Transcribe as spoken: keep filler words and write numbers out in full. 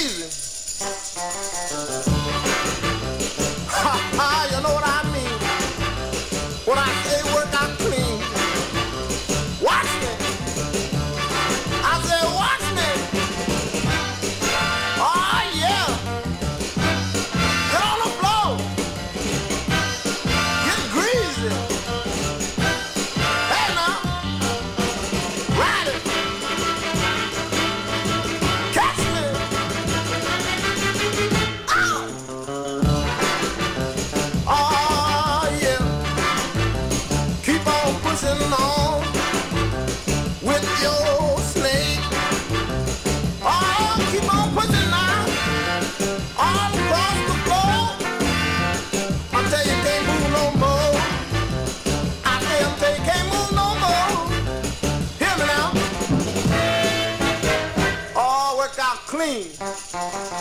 greasy. Ha ha, you know what I mean? When I say work out clean, watch me. I say watch me. Oh yeah. Get on the floor. Get greasy. Hey now. Ride it. Catch me. Oh. Oh yeah. Keep on pushing on with your snake. Oh, keep on pushing now all across the floor. I tell you, can't move no more. I tell you, can't move no more. Hear me now. Oh, work out clean.